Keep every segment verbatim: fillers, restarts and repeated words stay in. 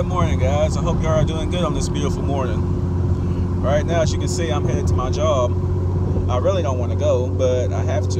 Good morning, guys. I hope you are doing good on this beautiful morning. Right now, as you can see, I'm headed to my job. I really don't want to go, but I have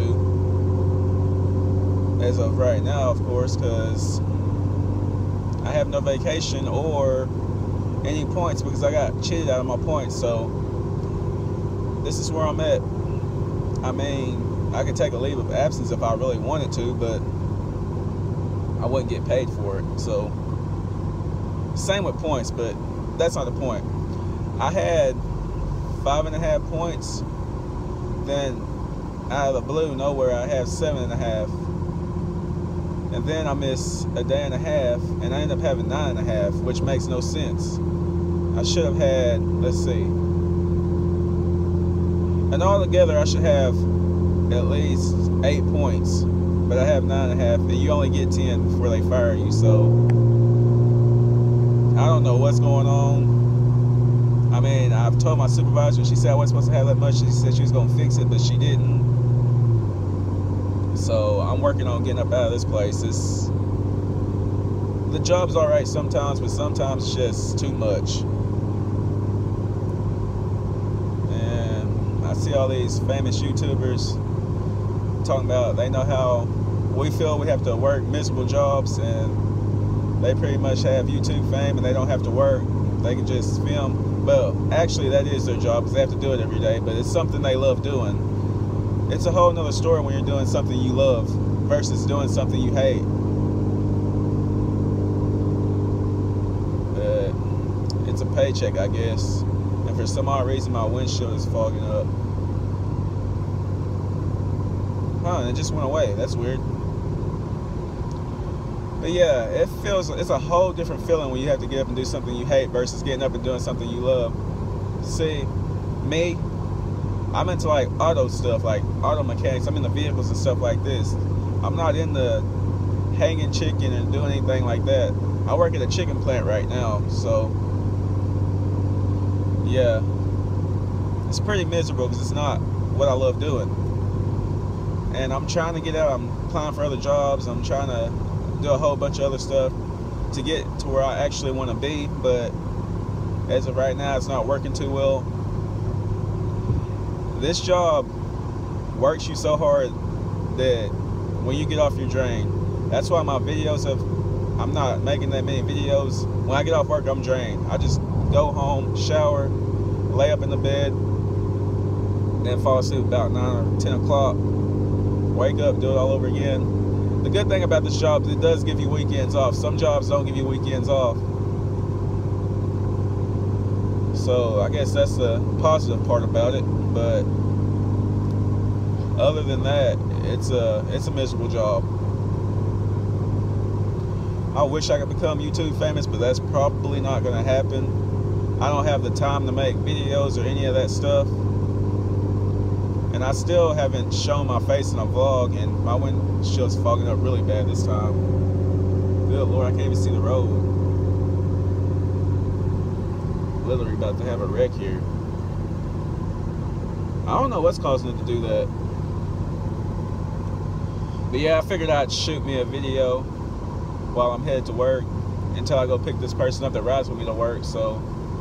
to. As of right now, of course, because I have no vacation or any points because I got cheated out of my points. So this is where I'm at. I mean, I could take a leave of absence if I really wanted to, but I wouldn't get paid for it. So same with points, but that's not the point. I had five and a half points. Then out of the blue, nowhere, I have seven and a half. And then I miss a day and a half, and I end up having nine and a half, which makes no sense. I should have had, let's see. And all together, I should have at least eight points. But I have nine and a half, and you only get ten before they fire you, so I don't know what's going on. I mean, I've told my supervisor, she said I wasn't supposed to have that much. She said she was going to fix it, but she didn't. So I'm working on getting up out of this place. It's, the job's all right sometimes, but sometimes it's just too much. And I see all these famous YouTubers talking about they know how we feel we have to work miserable jobs, and they pretty much have YouTube fame and they don't have to work. They can just film. But actually, that is their job because they have to do it every day. But it's something they love doing. It's a whole nother story when you're doing something you love versus doing something you hate. But it's a paycheck, I guess. And for some odd reason, my windshield is fogging up. Huh, it just went away. That's weird. But yeah, it feels, it's a whole different feeling when you have to get up and do something you hate versus getting up and doing something you love. See, me, I'm into like auto stuff, like auto mechanics. I'm into vehicles and stuff like this. I'm not into hanging chicken and doing anything like that. I work at a chicken plant right now, so yeah, it's pretty miserable because it's not what I love doing. And I'm trying to get out. I'm applying for other jobs. I'm trying to do a whole bunch of other stuff to get to where I actually want to be, but as of right now, it's not working too well. This job works you so hard that when you get off your drain, that's why my videos have, I'm not making that many videos. When I get off work, I'm drained. I just go home, shower, lay up in the bed, then fall asleep about nine or ten o'clock, wake up, do it all over again. The good thing about this job is it does give you weekends off. Some jobs don't give you weekends off. So I guess that's the positive part about it. But other than that, it's a it's a miserable job. I wish I could become YouTube famous, but that's probably not going to happen. I don't have the time to make videos or any of that stuff. And I still haven't shown my face in a vlog, and my windshield's fogging up really bad this time. Good Lord, I can't even see the road. Literally about to have a wreck here. I don't know what's causing it to do that. But yeah, I figured I'd shoot me a video while I'm headed to work until I go pick this person up that rides with me to work. So,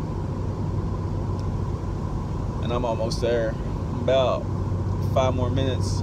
and I'm almost there. About five more minutes.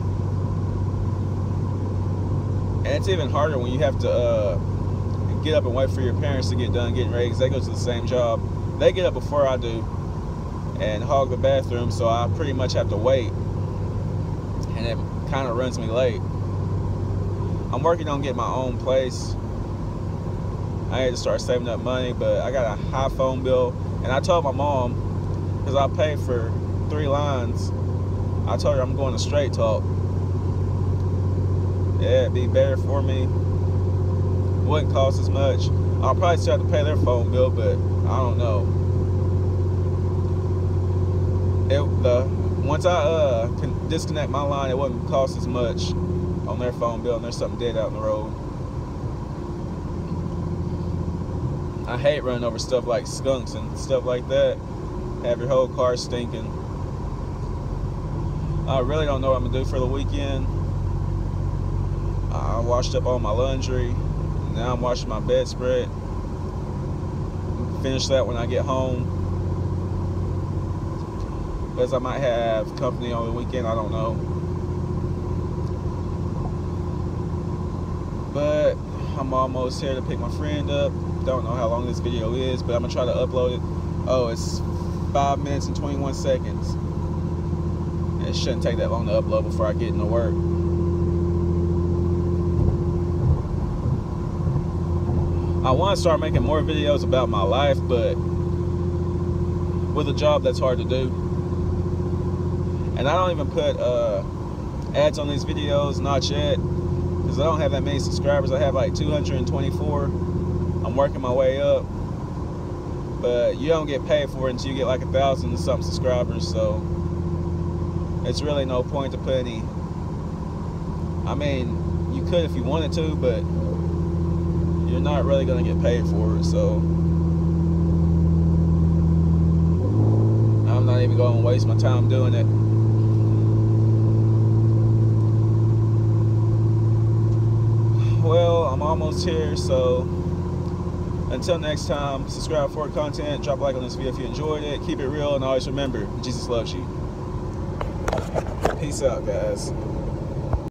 And it's even harder when you have to uh, get up and wait for your parents to get done getting ready because they go to the same job. They get up before I do and hog the bathroom, so I pretty much have to wait, and it kind of runs me late. I'm working on getting my own place. I need to start saving up money, but I got a high phone bill, and I told my mom, because I pay for three lines, I told her I'm going to Straight Talk. Yeah, it'd be better for me. Wouldn't cost as much. I'll probably still have to pay their phone bill, but I don't know. It, the once I uh, can disconnect my line, it wouldn't cost as much on their phone bill, and there's something dead out in the road. I hate running over stuff like skunks and stuff like that. Have your whole car stinking. I really don't know what I'm gonna do for the weekend. I washed up all my laundry. Now I'm washing my bedspread. finish that when I get home, because I might have company on the weekend, I don't know. But I'm almost here to pick my friend up. Don't know how long this video is, but I'm gonna try to upload it. Oh, it's five minutes and twenty-one seconds. It shouldn't take that long to upload before I get into work. I want to start making more videos about my life, but with a job, that's hard to do. And I don't even put uh, ads on these videos, not yet, because I don't have that many subscribers. I have like two hundred twenty-four. I'm working my way up, but you don't get paid for it until you get like a thousand and something subscribers. So it's really no point to put any. I mean, you could if you wanted to, but you're not really gonna get paid for it. So I'm not even gonna waste my time doing it. Well, I'm almost here, so until next time, subscribe for content, drop a like on this video if you enjoyed it, keep it real, and always remember, Jesus loves you. Peace out, guys.